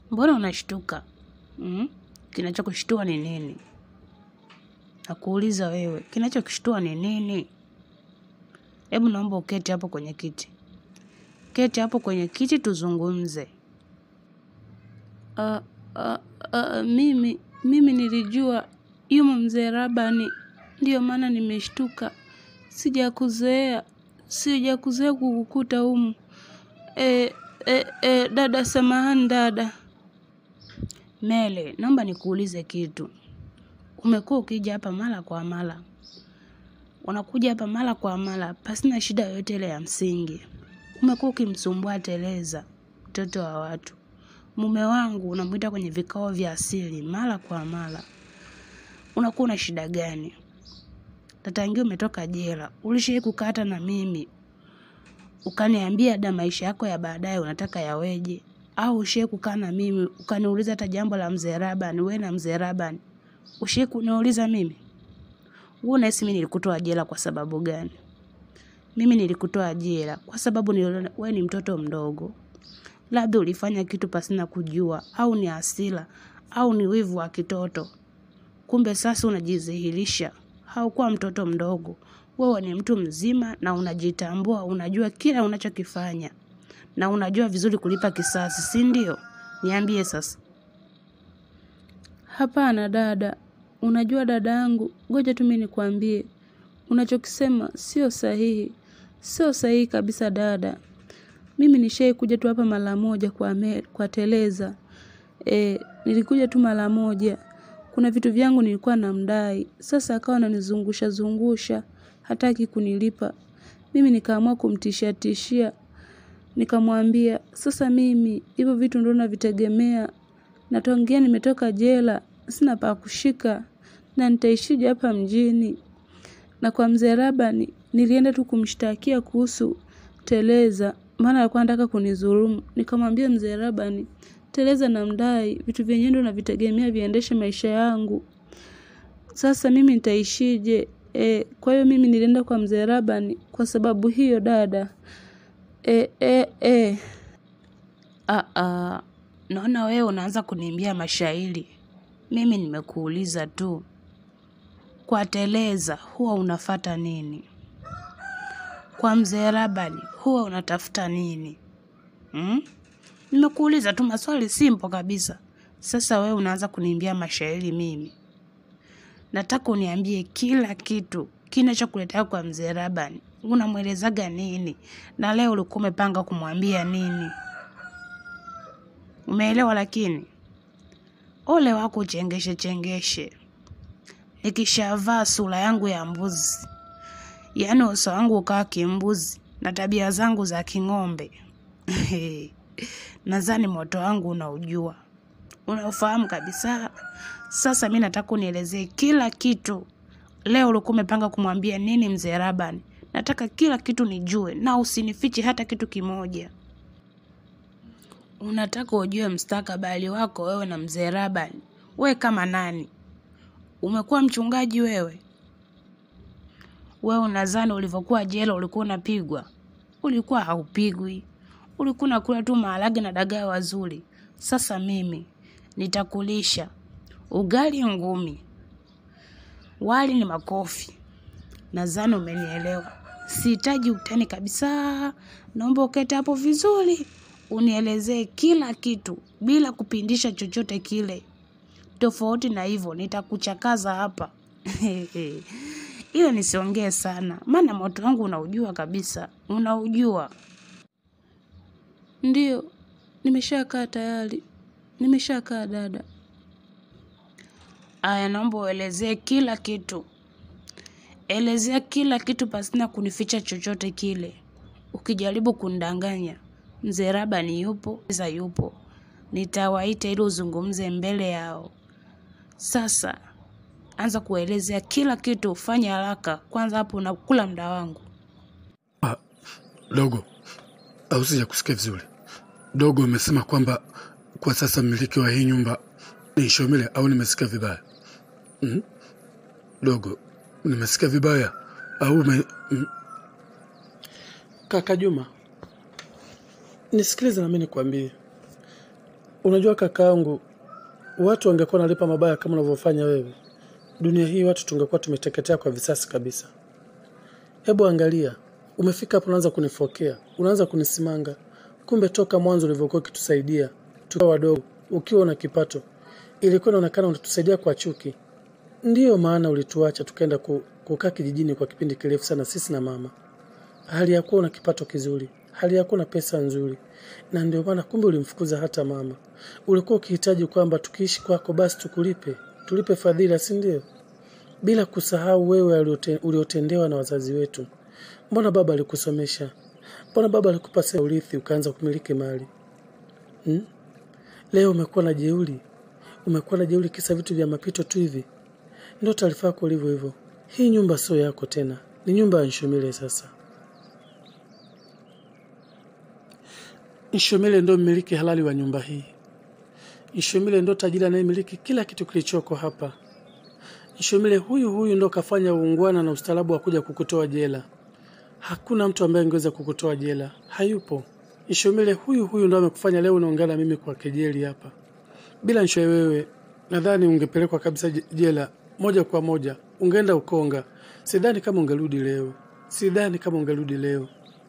Mbona unashtuka? Kinachokushtua ni nini? Nakuuliza wewe, kinachokushtua ni nini? Hebu naomba uketi hapo kwenye kiti. Keti hapo kwenye kiti tuzungumze. Mimi nilijua yumo mzee Rabani, ndio maana nimeshtuka. Sijakuzoea kukukuta humu. Dada, samahani dada. Mele, naomba nikuulize kitu. Umekuwa ukija hapa mara kwa mara. Unakuja hapa mara kwa mara, pasina shida yoyote ile ya msingi. Umekuwa ukimsumbua Teleza, mtoto wa watu. Mume wangu unamuita kwenye vikao vya asili mara kwa mara. Unakuwa na shida gani? Tatangia umetoka jela, ulishawahi kukata na mimi. Ukaniambia da maisha yako ya baadaye unataka yaweje? Au ushawahi kukaa na mimi ukaniuliza hata jambo la mzee Rabani, wewe na mzee Rabani? Ushawahi kuniuliza mimi? Wewe unahisi mimi nilikutoa jela kwa sababu gani? Mimi nilikutoa jela kwa sababu wewe ni mtoto mdogo. Labda ulifanya kitu pasina kujua, au ni hasira, au ni wivu wa kitoto. Kumbe sasa unajidhihirisha. Haukuwa mtoto mdogo. Wewe ni mtu mzima na unajitambua, unajua kila unachokifanya. Na unajua vizuri kulipa kisasi, si ndio? Niambie sasa. Hapana dada. Unajua dada yangu, ngoja tu mimi nikwambie. Unachokisema sio sahihi. Sio sahihi kabisa dada. Mimi nishawahi kuja tu hapa mara moja kwa Teleza. Nilikuja tu mara moja. Kuna vitu vyangu nilikuwa namdai. Sasa akawa ananizungusha. Hataki kunilipa. Mimi nikaamua kumtishia. Nikamwambia, sasa mimi hivyo vitu ndio navitegemea. Na tangia nimetoka jela, sina pa kushika na nitaishije hapa mjini. Na kwa mzee Rabani nilienda tu kumshtakia kuhusu Teleza, maana alikuwa anataka kunidhulumu. Nikamwambia mzee Rabani, Teleza namdai, vitu vyenyewe ndio navitegemea viendeshe maisha yangu. Sasa mimi nitaishije? Kwa hiyo mimi nilienda kwa mzee Rabani kwa sababu hiyo dada. Naona wewe unaanza kuniimbia mashairi. Mimi nimekuuliza tu. Kwa Teleza huwa unafuata nini? Kwa mzee Rabani huwa unatafuta nini? Nimekuuliza tu maswali simple kabisa. Sasa wewe unaanza kuniimbia mashairi mimi. Nataka uniambie kila kitu kinachokuletea kwa mzee Rabani. Unamuelezaga nini? Na leo ulikuwa umepanga kumwambia nini? Umeelewa lakini? Ole wako chengeshe. Nikishavaa sura yangu ya mbuzi. Yaani uso wangu ukawa kimbuzi na tabia zangu za king'ombe. Nadhani moto wangu unaujua. Unafahamu kabisa. Sasa mimi nataka unielezee kila kitu. Leo ulikuwa umepanga kumwambia nini mzee Rabani? Nataka kila kitu nijue na usinifiche hata kitu kimoja. Unataka ujue mustakabali wako wewe na mzee Rabani. Wewe kama nani? Umekuwa mchungaji wewe? Wewe unadhani ulivyokuwa jela ulikuwa unapigwa? Ulikuwa haupigwi. Ulikuwa unakula tu maharage na dagaa wazuri. Sasa mimi nitakulisha ugali ngumi. Wali ni makofi. Nadhani umenielewa. Sihitaji utani kabisa. Naomba uketi hapo vizuri. Unielezee kila kitu bila kupindisha chochote kile. Tofauti na hivyo nitakuchakaza hapa. Ile nisiongee sana. Maana moto wangu unaujua kabisa. Unaujua. Ndio, nimeshakaa tayari. Nimeshakaa dada. Aya, naomba uelezee kila kitu. Elezea kila kitu pasina kunificha chochote kile. Ukijaribu kundanganya, mzee Rabani yupo, Teleza yupo. Nitawaita ili uzungumze mbele yao. Sasa anza kuelezea kila kitu, fanya haraka. Kwanza hapo unakula muda wangu. Dogo, au sija kusikia vizuri. Dogo umesema kwamba kwa sasa mmiliki wa hii nyumba ni Shomile, au nimesikia vibaya? Dogo, nimesikia vibaya au Kaka Juma, nisikilize na mimi nikwambie. Unajua kakaangu, watu wangekuwa nalipa mabaya kama unavyofanya wewe, dunia hii watu tungekuwa tumeteketea kwa visasi kabisa. Hebu angalia, umefika hapo unaanza kunifokea, unaanza kunisimanga. Kumbe toka mwanzo ulivyokuwa ukitusaidia tukiwa wadogo, ukiwa una kipato, ilikuwa inaonekana unatusaidia kwa chuki. Ndiyo maana ulituacha tukaenda kukaa kijijini kwa kipindi kirefu sana sisi na mama. Hali ya kuwa una kipato kizuri, hali ya kuwa na pesa nzuri. Na ndio maana kumbe ulimfukuza hata mama. Ulikuwa ukihitaji kwamba tukiishi kwako basi tulipe fadhila, si ndio? Bila kusahau wewe uliotendewa na wazazi wetu. Mbona baba alikusomesha? Mbona baba alikupa urithi ukaanza kumiliki mali? Leo umekuwa na jeuri. Umekuwa na jeuri kisa vitu vya mapito tu hivi. Ndio taarifa yako ilivyo hivyo. Hii nyumba sio yako tena. Ni nyumba ya Nshomile sasa. Nshomile ndio mmiliki halali wa nyumba hii. Nshomile ndio tajiri anayemiliki kila kitu kilichoko hapa. Nshomile huyu ndio kafanya uungwana na ustaarabu wa kuja kukutoa jela. Hakuna mtu ambaye angeweza kukutoa jela. Hayupo. Nshomile huyu ndio amekufanya leo unaungana mimi kwa kejeli hapa. Bila Nshomile wewe, nadhani ungepelekwa kabisa jela moja kwa moja. Ungeenda Ukonga. Sidhani kama ungerudi leo.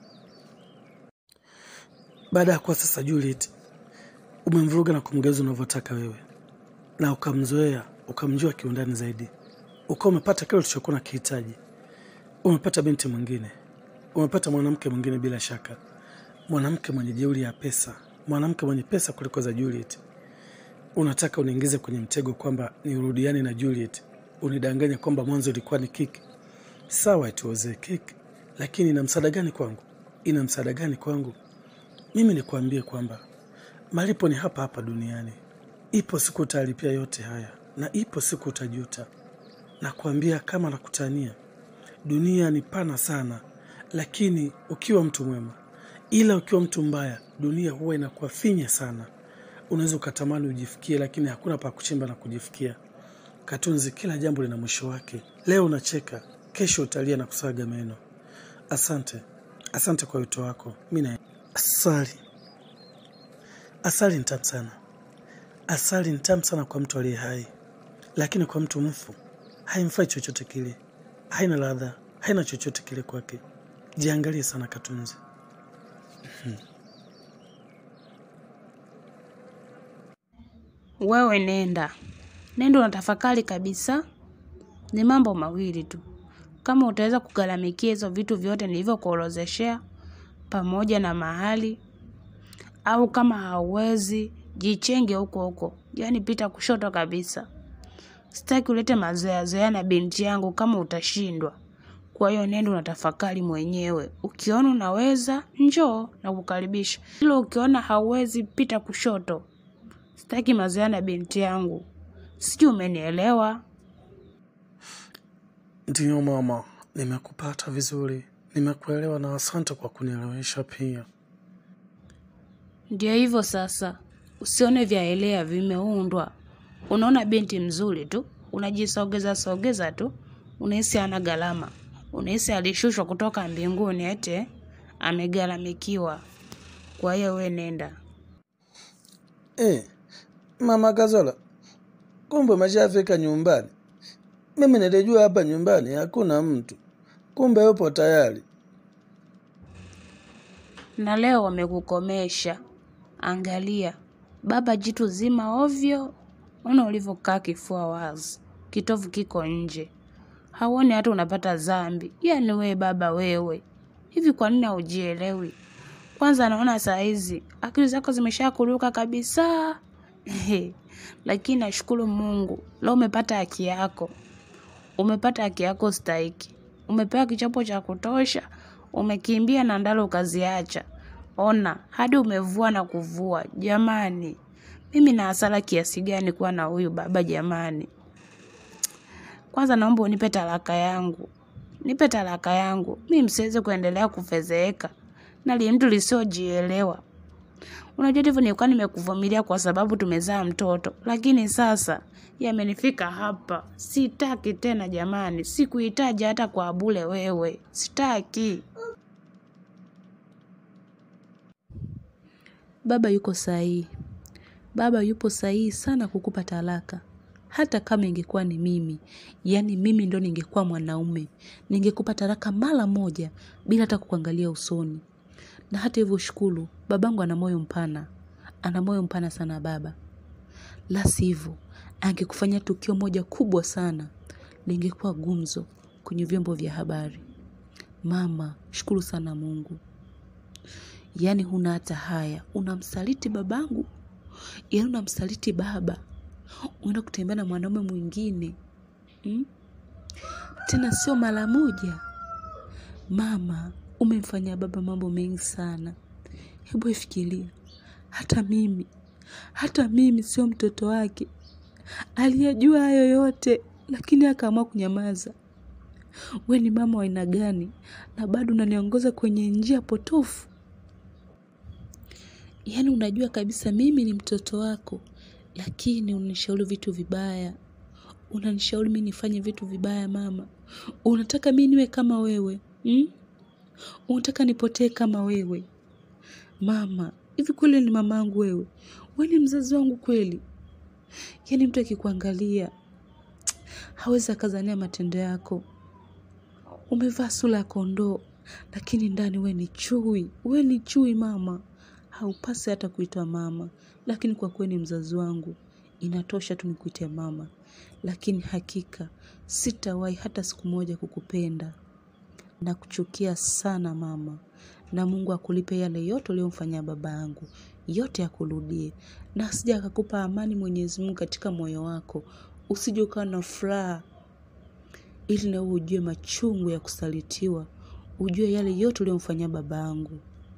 Baada ya kwa sasa Juliet, umemvuruga na kumgeuza unavyotaka wewe. Na ukamzoea, ukamjua kiundani zaidi. Ukawa umepata kile ulichokuwa unakihitaji. Umepata binti mwingine. Umepata mwanamke mwingine bila shaka. Mwanamke mwenye jeuri ya pesa. Mwanamke mwenye pesa kuliko za Juliet. Unataka uniingize kwenye mtego kwamba niurudiane na Juliet. Unidanganya kwamba mwanzo ilikuwa ni kiki. Sawa, it was a kick. Lakini ina msaada gani kwangu? Mimi nikuambie kwamba malipo ni hapa hapa duniani. Ipo siku utalipia yote haya na ipo siku utajuta. Nakuambia kama nakutania. Dunia ni pana sana, lakini ukiwa mtu mwema. Ila ukiwa mtu mbaya, dunia huwa inakuwa finya sana. Unaweza ukatamani ujifikie, lakini hakuna pa kuchimba na kujifikia. Katunzi, kila jambo lina mwisho wake. Leo unacheka, kesho utalia na kusaga meno. Asante kwa wito wako. Mimi Asali ni tamu sana. Asali ni tamu sana kwa mtu aliye hai. Lakini kwa mtu mfu, haimfai chochote kile. Haina ladha, haina chochote kile kwake. Jiangalie sana Katunzi. Wewe nenda unatafakari kabisa. Ni mambo mawili tu. Kama utaweza kugalamikia hizo vitu vyote nilivyokuorozeshea pamoja na mahali, au kama hauwezi, jichenge huko. Yaani pita kushoto kabisa. Sitaki ulete mazoea na binti yangu kama utashindwa. Kwa hiyo nenda unatafakari mwenyewe. Ukiona unaweza, njoo na kukaribisha. Ila ukiona hauwezi, pita kushoto. Sitaki mazoea na binti yangu. Sijui umenielewa? Ndiyo mama, nimekupata vizuri. Nimekuelewa na asante kwa kunielewesha pia. Ndio hivyo sasa. Usione vyaelea vimeundwa. Unaona binti mzuri tu, unajisogeza tu, unahisi ana gharama. Unahisi alishushwa kutoka mbinguni ete amegharamikiwa. Kwa hiyo wewe nenda. Mama Kazola, kumbe umeshafika nyumbani. Mimi nilijua hapa nyumbani hakuna mtu. Kumbe yupo tayari. Na leo wamekukomesha. Angalia, baba jitu zima ovyo. Ona ulivyokaa kifua wazi. Kitovu kiko nje. Hauoni hata unapata dhambi. Yaani wewe baba wewe. Hivi kwa nini hujielewi? Kwanza naona saa hizi akili zako zimeshakuruka kabisa. Lakini nashukuru Mungu. Leo umepata haki yako. Umepata haki yako stahiki. Umepewa kichapo cha kutosha. Umekimbia na ndalo ukaziacha. Ona, hadi umevua na kuvua. Jamani, mimi na hasara kiasi gani kuwa na huyu baba jamani. Kwanza naomba unipe talaka yangu. Nipe talaka yangu. Mimi msiweze kuendelea kufezeeka. Na mtu lisiojielewa. Unajua hivyo nilikuwa nimekuvumilia kwa sababu tumezaa mtoto. Lakini sasa yamenifika hapa. Sitaki tena jamani. Sikuhitaji hata kwa bure wewe. Sitaki. Baba yuko sahihi. baba yupo sahihi sana kukupa talaka. Hata kama ingekuwa ni mimi, yani mimi ndo ningekuwa mwanaume, ningekupa talaka mara moja bila hata kukuangalia usoni. Na hata hivyo shukuru, babangu ana moyo mpana. Ana moyo mpana sana baba. La sivyo, angekufanyia tukio moja kubwa sana, lingekuwa gumzo kwenye vyombo vya habari. Mama, shukuru sana Mungu. Yani huna hata haya, unamsaliti babangu, yani unamsaliti baba, unaenda kutembea na mwanaume mwingine. Tena sio mara moja. Mama, umemfanyia baba mambo mengi sana. Hebu ifikiria, hata mimi sio mtoto wake. Aliyajua hayo yote, lakini akaamua kunyamaza. We ni mama wa aina gani na bado unaniongoza kwenye njia potofu? Yani unajua kabisa mimi ni mtoto wako, lakini unanishauri vitu vibaya. Unanishauri mimi nifanye vitu vibaya mama. Unataka mimi niwe kama wewe? Unataka nipotee kama wewe? Mama, hivi kweli ni mamangu wewe? Wewe ni mzazi wangu kweli? Yani mtu akikuangalia hawezi akazania matendo yako. Umevaa sura ya kondoo, lakini ndani wewe ni chui. Wewe ni chui mama. Haupasi hata kuitwa mama, lakini kwa kweli ni mzazi wangu, inatosha tu nikuite mama. Lakini hakika sitawahi hata siku moja kukupenda. Na kuchukia sana mama. Na Mungu akulipe yale yote uliyomfanyia babangu, yote akurudie. Na asije akakupa amani Mwenyezi Mungu katika moyo wako. Usije ukawa na furaha, ili na ujue machungu ya kusalitiwa, ujue yale yote uliyomfanyia babangu.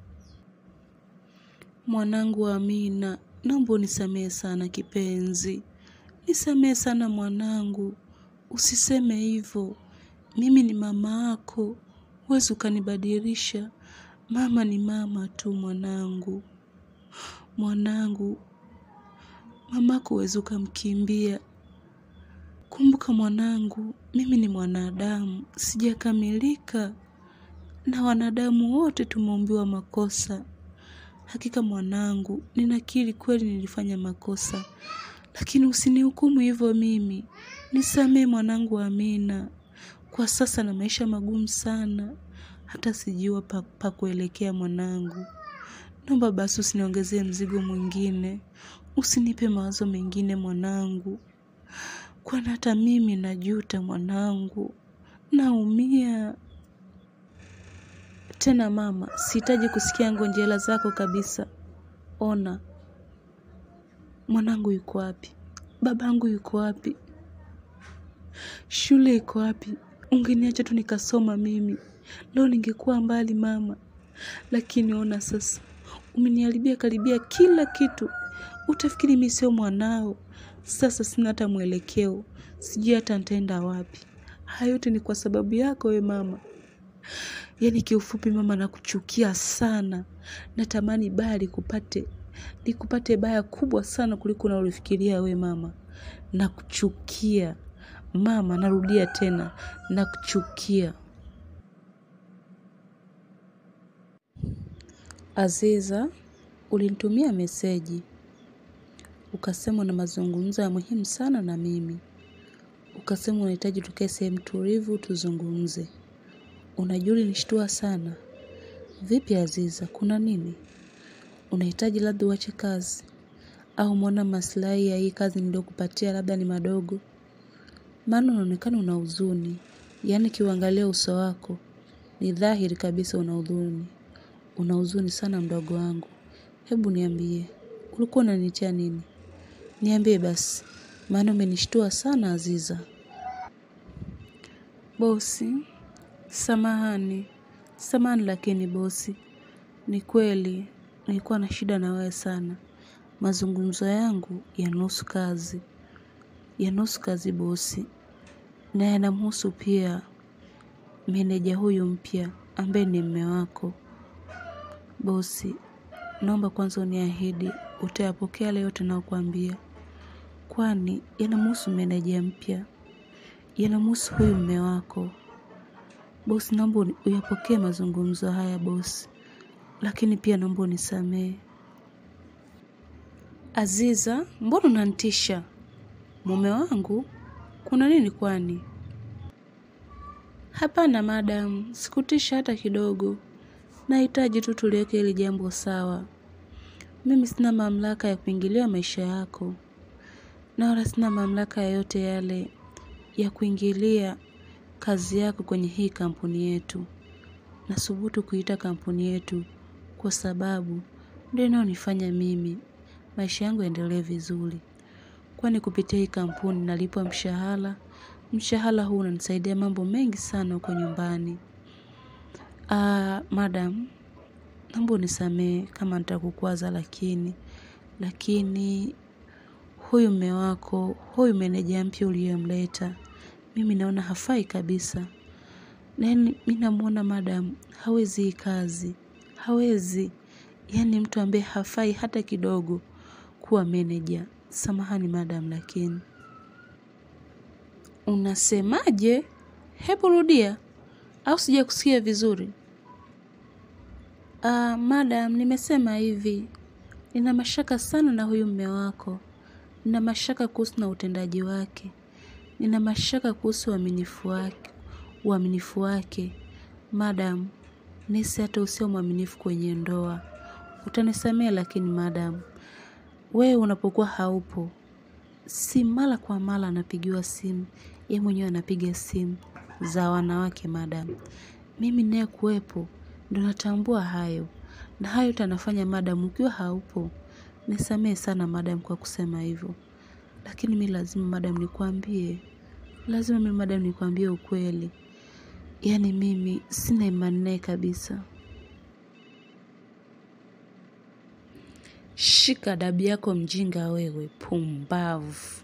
Mwanangu Amina, naomba unisamehe sana kipenzi. Nisamehe sana mwanangu. Usiseme hivyo. Mimi ni mama yako. Huwezi ukanibadilisha. Mama ni mama tu mwanangu. Mwanangu, mamako huwezi ukamkimbia. Kumbuka mwanangu, mimi ni mwanadamu, sijakamilika. Na wanadamu wote tumeumbiwa makosa. Hakika mwanangu, ninakiri kweli nilifanya makosa. Lakini usinihukumu hivyo mimi. Nisamehe mwanangu Amina. Kwa sasa na maisha magumu sana. Hata sijua pa kuelekea mwanangu. Naomba basi usiniongezee mzigo mwingine. Usinipe mawazo mengine mwanangu. Kwani hata mimi najuta mwanangu. Naumia. Tena mama, sihitaji kusikia ngonjera zako kabisa. Ona, mwanangu yuko wapi? Babangu yuko wapi? Shule iko wapi? Ungeniacha tu nikasoma mimi. Leo ningekuwa mbali mama. Lakini ona sasa, umeniharibia karibia kila kitu. Utafikiri mimi sio mwanao. Sasa sina hata mwelekeo. Sijui hata nitaenda wapi. Hayo yote ni kwa sababu yako we mama. Yani kiufupi mama, nakuchukia sana. Natamani baya likupate baya kubwa sana kuliko unalofikiria we mama. Nakuchukia mama, narudia tena, nakuchukia. Aziza, ulinitumia meseji. Ukasema na mazungumzo ya muhimu sana na mimi. Ukasema unahitaji tukae sehemu tulivu tuzungumze. Unajua ulinishtua sana. Vipi Aziza, kuna nini? Unahitaji labda uache kazi? Au umeona maslahi ya hii kazi niliyokupatia labda ni madogo? Maana unaonekana una huzuni. Yani kiuangalia uso wako, ni dhahiri kabisa una huzuni. Una huzuni sana mdogo wangu. Hebu niambie, ulikuwa unanitia nini? Niambie basi, maana umenishtua sana Aziza. Bosi, samahani lakini bosi, ni kweli nilikuwa na shida na wewe sana. Mazungumzo yangu yanahusu kazi bosi, na yanamhusu pia meneja huyu mpya ambaye ni mume wako. Bosi, naomba kwanza uniahidi utayapokea leo tunayokuambia, kwani yanamhusu meneja mpya, yanamhusu huyu mume wako. Bosi, naomba uyapokee mazungumzo haya bosi, lakini pia naomba unisamehe. Aziza, mbona unanitisha? Mume wangu, kuna nini kwani? Hapana madam, sikutisha hata kidogo. Nahitaji tu tuliweke hili jambo sawa. Mimi sina mamlaka ya kuingilia maisha yako. Na wala sina mamlaka yoyote yale ya kuingilia kazi yako kwenye hii kampuni yetu. Nasubutu kuita kampuni yetu kwa sababu ndio inayonifanya mimi maisha yangu yaendelee vizuri. Kwani kupitia hii kampuni nalipwa mshahara. Mshahara huu unanisaidia mambo mengi sana huko nyumbani. Madam, naomba unisamehe kama nitakukwaza lakini huyu mume wako, huyu meneja mpya uliyemleta, mimi naona hafai kabisa. Mimi namuona madam, hawezi hii kazi. Hawezi. Yaani mtu ambaye hafai hata kidogo kuwa meneja. Samahani madam lakini. Unasemaje? Hebu rudia. Au sijakusikia vizuri? Madam, nimesema hivi. Nina mashaka sana na huyu mume wako. Nina mashaka kuhusu na utendaji wake. Nina mashaka kuhusu uaminifu wake. Madam, nisi hata usio mwaminifu kwenye ndoa. Utanisamehe lakini madam, wewe unapokuwa haupo, si mara kwa mara anapigiwa simu, yeye mwenyewe anapiga simu za wanawake madam. Mimi naye kuwepo ndio natambua hayo. Na hayo utanafanya madam ukiwa haupo. Nisamehe sana madam kwa kusema hivyo. Lakini mimi lazima madam nikwambie. Lazima mimi madam nikwambie ukweli. Yaani mimi sina imani naye kabisa. Shika adabu yako mjinga wewe, pumbavu.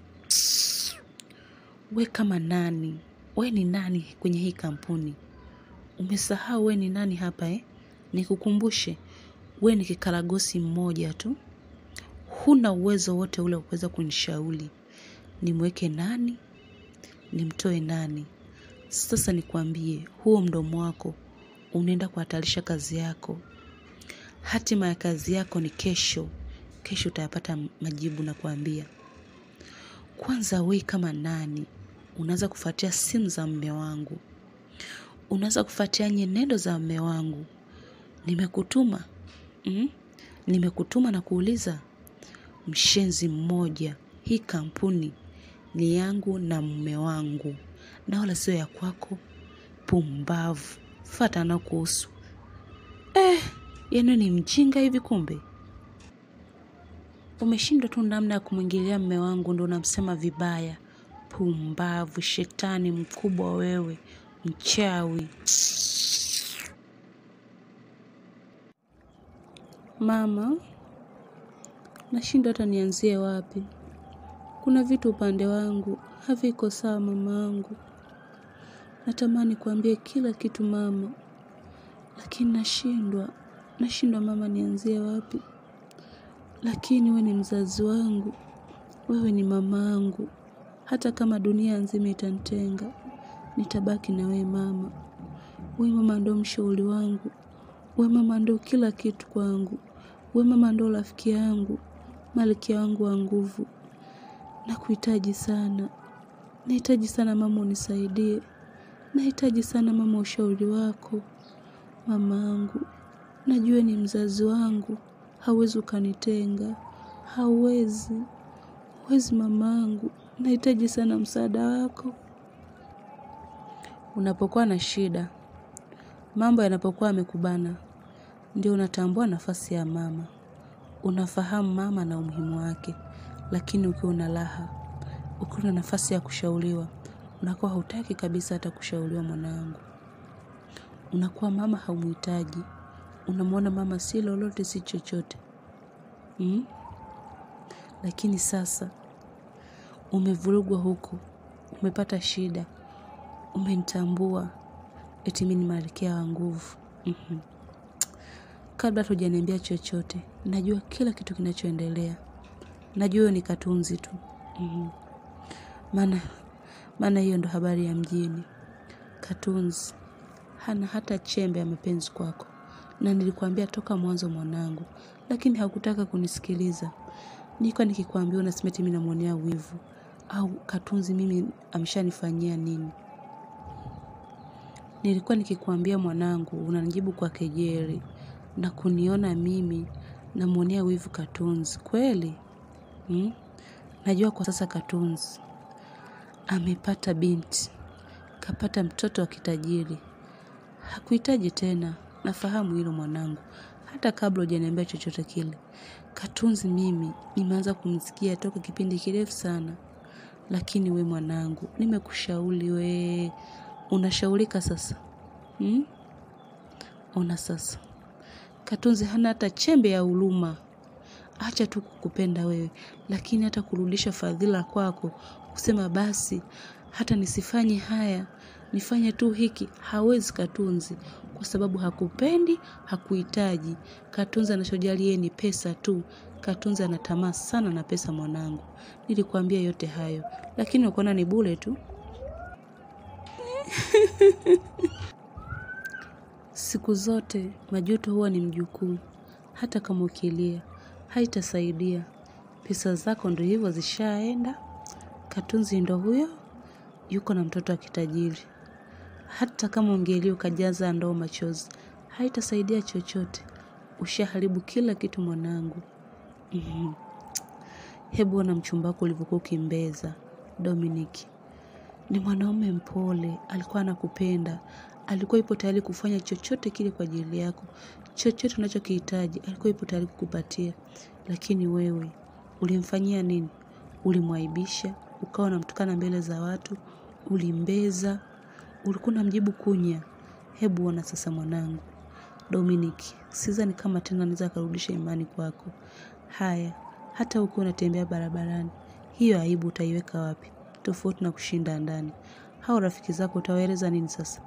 We kama nani? We ni nani kwenye hii kampuni? Umesahau we ni nani hapa Nikukumbushe, we ni kikaragosi mmoja tu. Huna uwezo wote ule kuweza kunishauri. Nimweke nani? Nimtoe nani? Sasa nikwambie, huo mdomo wako unaenda kuhatarisha kazi yako. Hatima ya kazi yako ni kesho. Kesho utayapata majibu na kuambia. Kwanza we kama nani? Unaanza kufuatia simu za mume wangu. Unaanza kufuatia nyenendo za mume wangu. Nimekutuma? Nimekutuma na kuuliza. Mshenzi mmoja. Hii kampuni ni yangu na mume wangu. Na wala sio ya kwako. Pumbavu. Fuata na kuhusu. Yaani ni mjinga hivi kumbe? Umeshindwa tu namna ya kumwingilia mume wangu ndio unamsema vibaya. Pumbavu, shetani mkubwa wewe, mchawi. Mama, nashindwa hata nianzie wapi. Kuna vitu upande wangu haviko sawa mamangu. Natamani kuambia kila kitu mama, lakini nashindwa mama nianzie wapi. Lakini wewe ni mzazi wangu, wewe ni mamangu. Hata kama dunia nzima itanitenga, nitabaki na wewe mama. Wewe mama ndo mshauri wangu. Wewe mama ndo kila kitu kwangu. Wewe mama ndo rafiki yangu, malkia wangu wa nguvu. Nakuhitaji sana. Nahitaji sana mama unisaidie. Nahitaji sana mama ushauri wako. Mamangu, najua ni mzazi wangu. Hauwezi ukanitenga. Hauwezi. Huwezi mamangu. Nahitaji sana msaada wako. Unapokuwa na shida, mambo yanapokuwa yamekubana, ndio unatambua nafasi ya mama. Unafahamu mama na umuhimu wake. Lakini ukiwa una raha, ukiwa na nafasi ya kushauriwa, unakuwa hutaki kabisa hata kushauriwa mwanangu. Unakuwa mama haumuhitaji. Unamwona mama si lolote si chochote. Lakini sasa umevurugwa huko, umepata shida, umenitambua eti mimi ni malkia wa nguvu. Kabla hujaniambia chochote, najua kila kitu kinachoendelea. Najua ni katunzi tu. Maana hiyo ndo habari ya mjini. Katunzi hana hata chembe ya mapenzi kwako. Na nilikwambia toka mwanzo mwanangu, lakini hakutaka kunisikiliza. Nilikuwa nikikwambia unasema eti mimi namuonea wivu au Katunzi mimi ameshanifanyia nini? Nilikuwa nikikwambia mwanangu, unanijibu kwa kejeli na kuniona mimi namuonea wivu Katunzi. Kweli? Najua kwa sasa Katunzi amepata binti, kapata mtoto wa kitajiri. Hakuhitaji tena, nafahamu hilo mwanangu. Hata kabla hujaniambia chochote kile. Katunzi mimi nimeanza kumsikia toka kipindi kirefu sana. Lakini we mwanangu, nimekushauri we. Unashaurika sasa? Ona sasa. Katunzi hana hata chembe ya huruma. Acha tu kukupenda wewe, lakini hata kurudisha fadhila kwako, kusema basi hata nisifanye haya, nifanye tu hiki, hawezi Katunzi, kwa sababu hakupendi, hakuhitaji. Katunzi anachojali yeye ni pesa tu. Katunzi anatamaa sana na pesa mwanangu. Nilikwambia yote hayo, lakini ukaona ni bure tu. Siku zote majuto huwa ni mjukuu. Hata kama ukilia haitasaidia. Pesa zako ndo hivyo zishaenda. Katunzi ndo huyo yuko na mtoto wa kitajiri. Hata kama ungelia ukajaza ndoo machozi, haitasaidia chochote. Ushaharibu kila kitu mwanangu. Hebu ona mchumba wako ulivyokuwa ukimbeza. Dominic ni mwanaume mpole, alikuwa anakupenda. Alikuwa yupo tayari kufanya chochote kile kwa ajili yako. Chochote unachokihitaji alikuwa yupo tayari kukupatia. Lakini wewe ulimfanyia nini? Ulimwaibisha, ukawa unamtukana mbele za watu, ulimbeza, ulikuwa unamjibu kunya. Hebu ona sasa mwanangu. Dominic, sidhani kama tena anaweza kurudisha imani kwako. Haya, hata ukiwa unatembea barabarani, hiyo aibu utaiweka wapi? Tofauti na kushinda ndani. Hao rafiki zako utawaeleza nini sasa?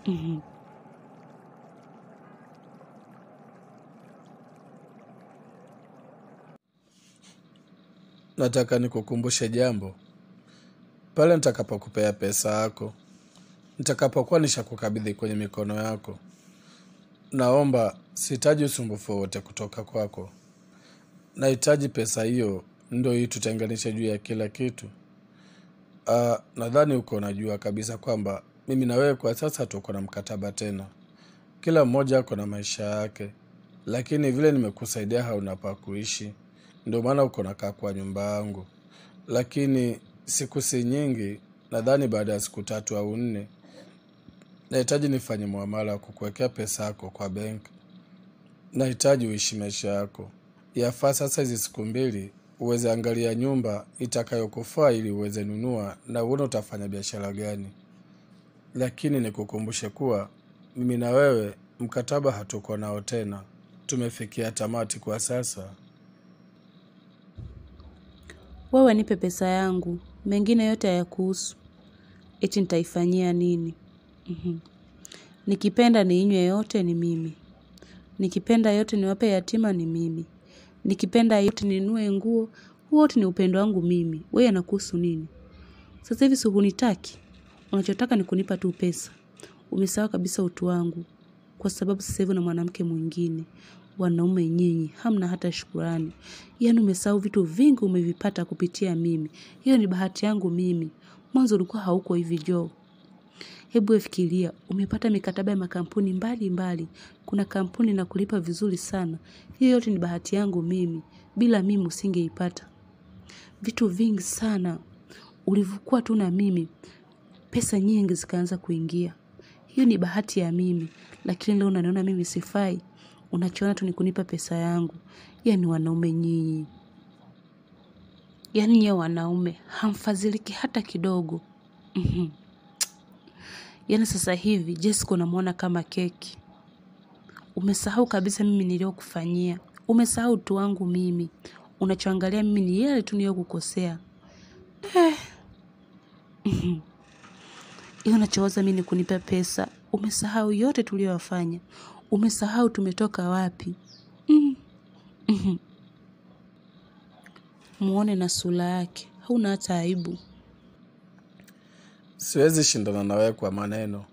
Nataka nikukumbushe jambo. Pale nitakapokupea pesa yako, nitakapokuwa nishakukabidhi kwenye mikono yako, naomba sihitaji usumbufu wote kutoka kwako. Nahitaji pesa hiyo ndio hii tutenganishe juu ya kila kitu. Nadhani uko unajua kabisa kwamba mimi na wewe kwa sasa tuko na mkataba tena. Kila mmoja ako na maisha yake, lakini vile nimekusaidia hauna pa kuishi, ndio maana uko unakaa kwa nyumba yangu. Lakini siku si nyingi, nadhani baada ya siku 3 au 4, nahitaji nifanye muamala kukuwekea pesa yako kwa benki. Nahitaji uishi maisha yako. Yafaa sasa hizi siku 2 uweze angalia nyumba itakayokufaa ili uweze nunua na uone utafanya biashara gani. Lakini nikukumbushe kuwa mimi na wewe mkataba hatuko nao tena. Tumefikia tamati kwa sasa. Wewe nipe pesa yangu, mengine yote hayakuhusu. Eti nitaifanyia nini? Nikipenda niinywe yote ni mimi. Nikipenda yote niwape yatima ni mimi. Nikipenda yote ninunue nguo, wote ni upendo wangu mimi. Wewe anakuhusu nini? Sasa hivi si hunitaki. Unachotaka ni kunipa tu pesa. Umesahau kabisa utu wangu, kwa sababu sasa hivi na mwanamke mwingine. Wanaume nyinyi hamna hata shukrani. Yaani umesahau vitu vingi umevipata kupitia mimi. Hiyo ni bahati yangu mimi. Mwanzo ulikuwa hauko hivi Joe. Hebu fikiria, umepata mikataba ya makampuni mbali. Kuna kampuni na kulipa vizuri sana. Hiyo yote ni bahati yangu mimi. Bila mimi usingeipata. Vitu vingi sana ulivyokuwa tu na mimi, pesa nyingi zikaanza kuingia. Hiyo ni bahati ya mimi. Lakini leo unaniona mimi sifai. Unachoona tu ni kunipa pesa yangu. Yaani wanaume nyinyi. Yaani nyinyi wanaume hamfadhiliki hata kidogo. Yaani sasa hivi Jessica unamuona kama keki. Umesahau kabisa mimi niliyokufanyia. Umesahau tu wangu mimi. Unachoangalia mimi ni yale tu niliyokukosea. Hiyo unachowaza mimi ni kunipa pesa. Umesahau yote tuliyofanya. Umesahau tumetoka wapi. Muone na sura yake. Hauna hata aibu. Siwezi shindana na wewe kwa maneno.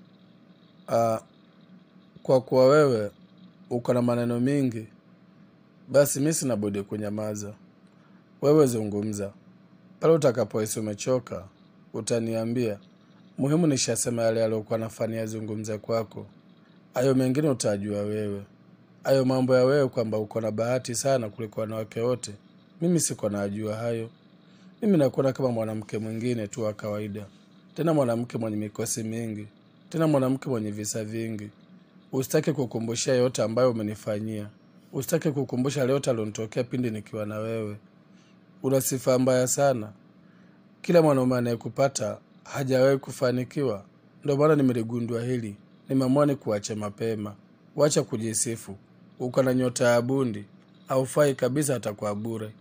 Kwa kuwa wewe uko na maneno mingi, basi mimi sina budi kunyamaza. Wewe zungumza. Pale utakapohisi umechoka, utaniambia. Muhimu nishasema yale aliyokuwa nafanyia zungumze kwako. Hayo mengine utajua wewe. Hayo mambo ya wewe kwamba uko na bahati sana kuliko wanawake wote, mimi siko najua hayo. Mimi nakuona kama mwanamke mwingine tu wa kawaida. Tena mwanamke mwenye mikosi mingi. Tena mwanamke mwenye visa vingi. Usitaki kukumbusha yote ambayo umenifanyia. Usitaki kukumbusha yote alionitokea pindi nikiwa na wewe. Una sifa mbaya sana. Kila mwanaume anayekupata hajawahi kufanikiwa. Ndio maana nimeligundua hili. Nimeamua nikuache mapema. Wacha kujisifu. Uko na nyota ya bundi. Haufai kabisa hata kwa bure.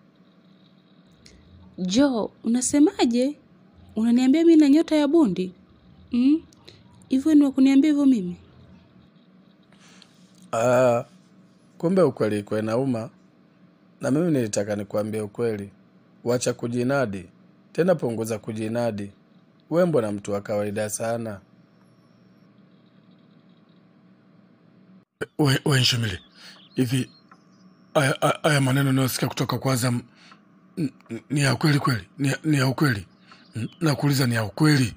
Jo, unasemaje? Unaniambia mimi na nyota ya bundi? Hivyo ni wakuniambia hivyo mimi? Kumbe ukweli kwa inauma. Na mimi nilitaka nikuambie ukweli. Wacha kujinadi. Tena punguza kujinadi. Wewe mbona mtu wa kawaida sana? Wewe Nshomile. Hivi aya maneno nayosikia kutoka kwa Azam ni ya ukweli kweli? Ni ya ukweli? Nakuuliza ni ya ukweli?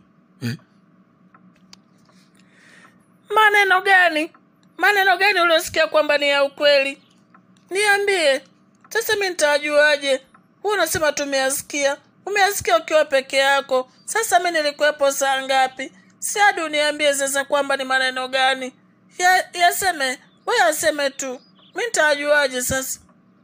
Maneno gani? Maneno gani uliosikia kwamba ni ya ukweli? Niambie. Sasa mimi nitajuaje? Wewe unasema tumeyasikia. Umeyasikia ukiwa peke yako. Sasa mimi nilikuwepo saa ngapi? Si hadi uniambie sasa kwamba ni maneno gani. Yaseme, wewe aseme tu. Mimi nitajuaje sasa?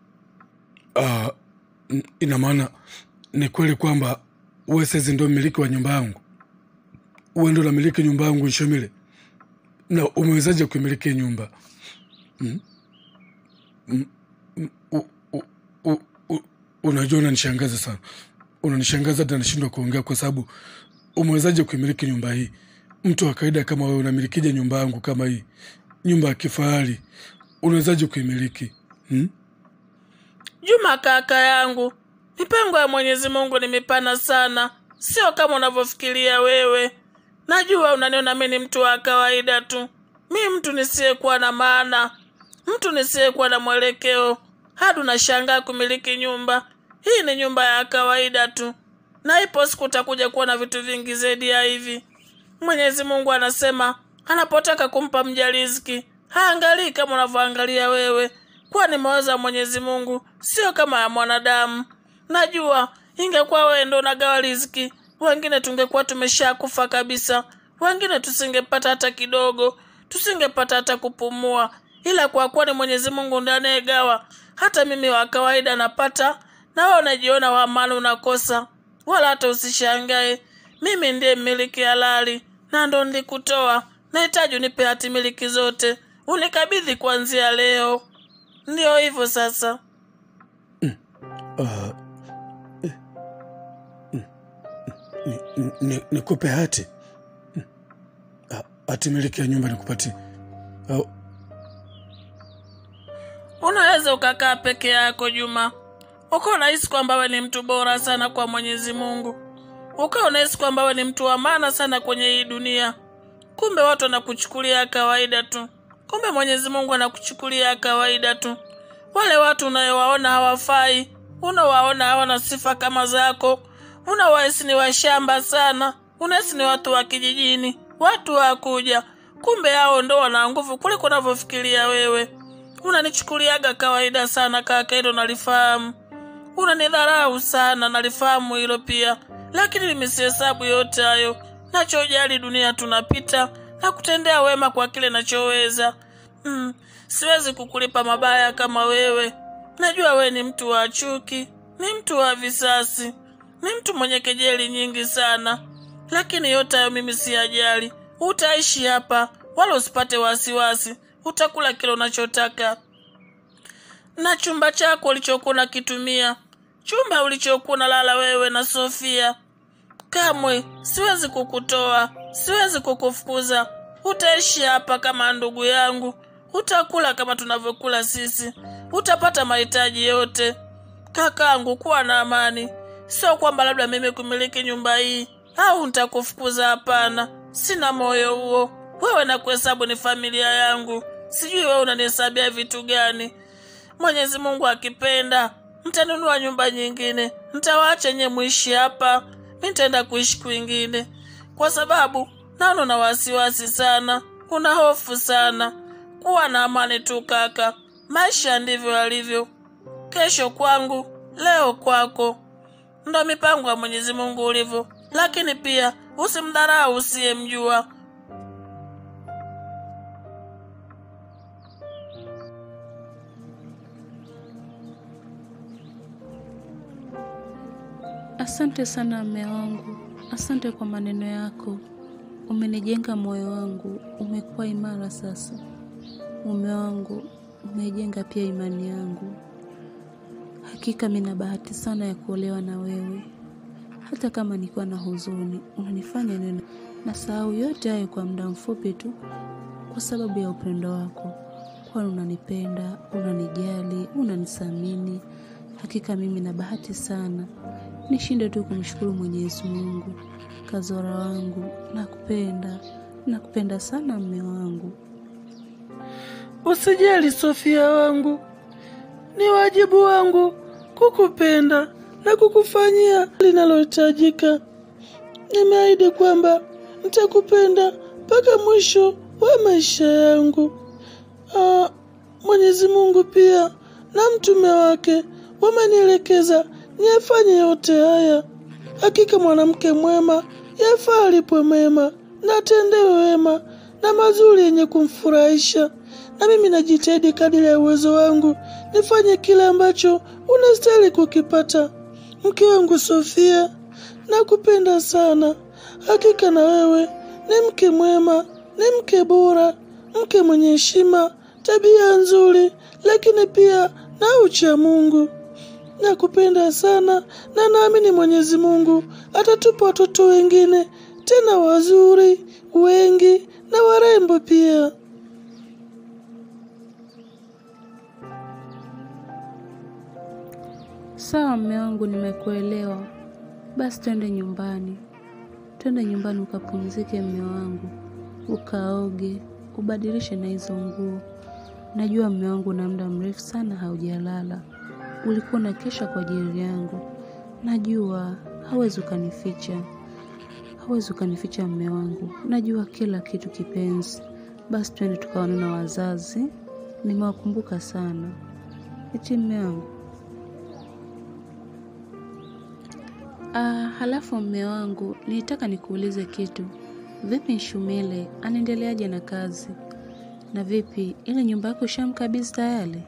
Ina maana ni kweli kwamba wewe sasa ndio mmiliki wa nyumba yangu? Wewe ndio unamiliki nyumba yangu Nshomile? Na umewezaje kumiliki nyumba? Unajua unanishangaza sana. Unanishangaza hata nashindwa kuongea kwa sababu umewezaje kumiliki nyumba hii? Mtu wa kawaida kama wewe unamilikije nyumba yangu kama hii? Nyumba ya kifahari. Unawezaje kuimiliki? Juma kaka yangu, mipango ya Mwenyezi Mungu ni mipana sana. Sio kama unavyofikiria wewe. Najua unaniona mimi ni mtu wa kawaida tu. Mimi mtu nisiyekuwa na maana. Mtu nisiyekuwa na mwelekeo. Hadi unashangaa kumiliki nyumba. Hii ni nyumba ya kawaida tu. Na ipo siku utakuja kuwa na vitu vingi zaidi ya hivi. Mwenyezi Mungu anasema anapotaka kumpa mja riziki haangalii kama unavyoangalia wewe. Kwani mawazo ya Mwenyezi Mungu sio kama ya mwanadamu. Najua ingekuwa wewe ndo unagawa riziki, wengine tungekuwa tumeshakufa kabisa. Wengine tusingepata hata kidogo, tusingepata hata kupumua. Ila kwa kuwa ni Mwenyezi Mungu ndiye anayegawa, hata mimi wa kawaida napata, na wewe unajiona wa maana unakosa. Wala hata usishangae. Mimi ndiye mmiliki halali na ndo nilikutoa. Nahitaji unipe hati miliki zote. Unikabidhi kuanzia leo. Ndio hivyo sasa. Nikupe hati? Hati miliki ya nyumba nikupatie? Unaweza ukakaa peke yako Juma. Uko unahisi kwamba wewe ni mtu bora sana kwa Mwenyezi Mungu. Uko unahisi kwamba wewe ni mtu wa maana sana kwenye hii dunia. Kumbe watu wanakuchukulia kawaida tu. Kumbe Mwenyezi Mungu anakuchukulia kawaida tu. Wale watu unayowaona hawafai, unawaona hawana sifa kama zako. Unawahisi ni washamba sana. Unahisi ni watu wa kijijini, watu wa kuja. Kumbe hao ndo wana nguvu kuliko unavyofikiria wewe. Unanichukuliaga kawaida sana kaka, hilo nalifahamu. Unanidharau sana, nalifahamu hilo pia. Lakini mimi sihesabu yote hayo. Nachojali dunia tunapita na kutendea wema kwa kile nachoweza. Siwezi kukulipa mabaya kama wewe. Najua wewe ni mtu wa chuki, ni mtu wa visasi, ni mtu mwenye kejeli nyingi sana. Lakini yote hayo mimi siyajali. Utaishi hapa, wala usipate wasiwasi. Utakula kile unachotaka. Na chumba chako ulichokuwa unakitumia, chumba ulichokuwa unalala wewe na Sofia, kamwe siwezi kukutoa, siwezi kukufukuza. Utaishi hapa kama ndugu yangu. Utakula kama tunavyokula sisi. Utapata mahitaji yote. Kakaangu, kuwa na amani. Sio kwamba labda mimi kumiliki nyumba hii au nitakufukuza, hapana. Sina moyo huo. Wewe na kuhesabu ni familia yangu. Sijui wewe unanihesabia vitu gani. Mwenyezi Mungu akipenda mtanunua nyumba nyingine, mtawaacha nye muishi hapa, mimi nitaenda kuishi kwingine, kwa sababu naona na wasiwasi sana, una hofu sana. Kuwa na amani tu kaka, maisha ndivyo yalivyo. Kesho kwangu, leo kwako, ndo mipango ya Mwenyezi Mungu ulivyo. Lakini pia usimdharau usiyemjua. Asante sana mume wangu, asante kwa maneno yako. Umenijenga moyo wangu, umekuwa imara sasa. Mume wangu, umejenga pia imani yangu. Hakika mimi na bahati sana ya kuolewa na wewe. Hata kama nilikuwa na huzuni, unanifanya niwe nasahau yote hayo kwa muda mfupi tu, kwa sababu ya upendo wako. Kwa unanipenda, unanijali, unanisamini. Hakika mimi na bahati sana. Nishinde tu kumshukuru Mwenyezi Mungu. Kazora wangu, nakupenda sana mume wangu. Usijali Sofia wangu, ni wajibu wangu kukupenda na kukufanyia linalohitajika. Nimeahidi kwamba nitakupenda mpaka mwisho wa maisha yangu. Mwenyezi Mungu pia na mtume wake wamenielekeza niyafanye yote haya. Hakika mwanamke mwema yafaa alipwe mema na atendewe wema na mazuri yenye kumfurahisha. Na mimi najitahidi kadiri ya uwezo wangu nifanye kile ambacho unastahili kukipata. Mke wangu Sofia, nakupenda sana. Hakika na wewe ni mke mwema, ni mke bora, mke mwenye heshima, tabia nzuri, lakini pia na ucha Mungu. Nakupenda sana na naamini Mwenyezi Mungu atatupa watoto wengine tena wazuri, wengi na warembo pia. Sawa mume wangu, nimekuelewa. Basi twende nyumbani. Twende nyumbani ukapumzike mume wangu. Ukaoge, ubadilishe na hizo nguo. Najua mume wangu na muda mrefu sana haujalala. Ulikuwa na kesha kwa ajili yangu. Najua hauwezi ukanificha mume wangu. Najua kila kitu kipenzi. Basi twende tukaone na wazazi. Nimewakumbuka sana. Eti mume wangu. Halafu mume wangu, nilitaka nikuulize kitu. Vipi Shumile, anaendeleaje na kazi? Na vipi, ile nyumba yako shamkabidhi tayari?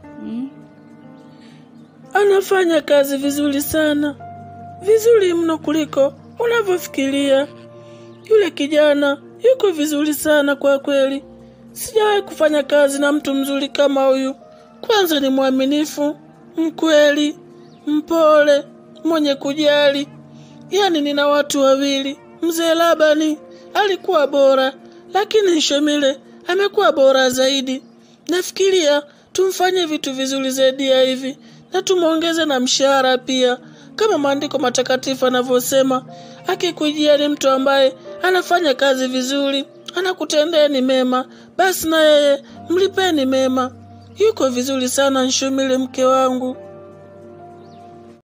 Anafanya kazi vizuri sana. Vizuri mno kuliko unavyofikiria. Yule kijana yuko vizuri sana kwa kweli. Sijawahi kufanya kazi na mtu mzuri kama huyu. Kwanza ni mwaminifu, mkweli, mpole, mwenye kujali. Yaani nina watu wawili. Mzee Labani alikuwa bora, lakini Shumile amekuwa bora zaidi. Nafikiria tumfanye vitu vizuri zaidi ya hivi na tumuongeze na mshahara pia, kama maandiko matakatifu yanavyosema, akikujia ni mtu ambaye anafanya kazi vizuri, anakutendeni mema, basi na yeye mlipeni mema. Yuko vizuri sana Shumile mke wangu.